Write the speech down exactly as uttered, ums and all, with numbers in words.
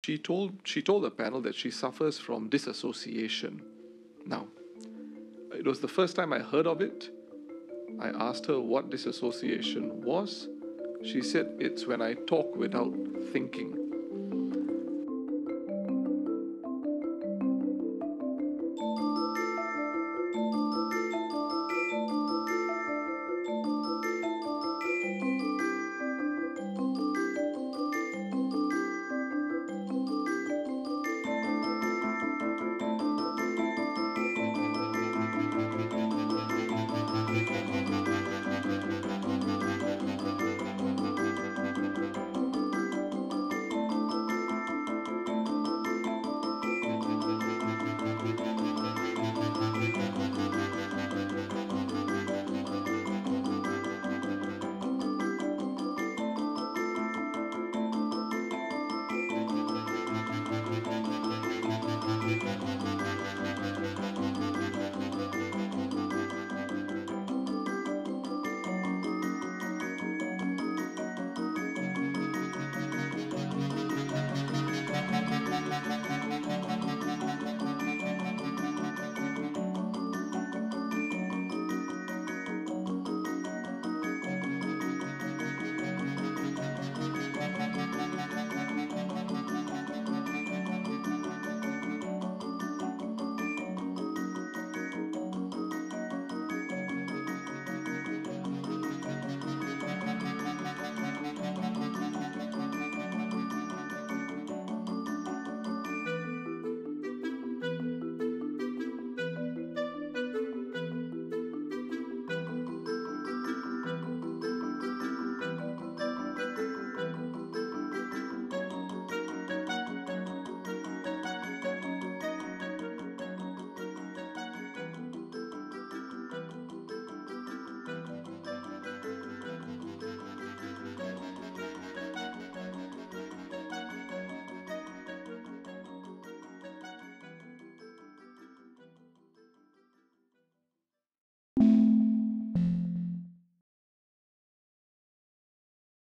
she told she told the panel that she suffers from dissociation. Now, it was the first time I heard of it. I asked her what dissociation was. She said it's when I talk without thinking.